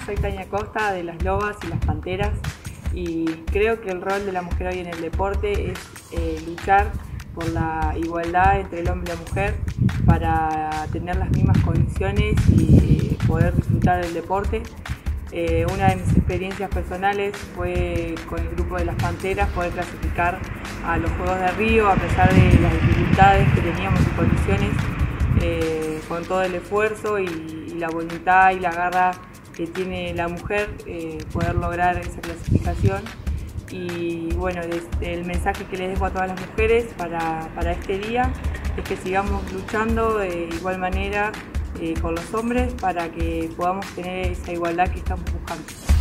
soy Tania Costa de las Lobas y las Panteras y creo que el rol de la mujer hoy en el deporte es luchar por la igualdad entre el hombre y la mujer para tener las mismas condiciones y poder disfrutar del deporte. Una de mis experiencias personales fue con el grupo de las Panteras poder clasificar a los Juegos de Río a pesar de las dificultades que teníamos y condiciones, con todo el esfuerzo y la voluntad y la garra que tiene la mujer, poder lograr esa clasificación. Y bueno, el mensaje que les dejo a todas las mujeres para este día es que sigamos luchando de igual manera con los hombres para que podamos tener esa igualdad que estamos buscando.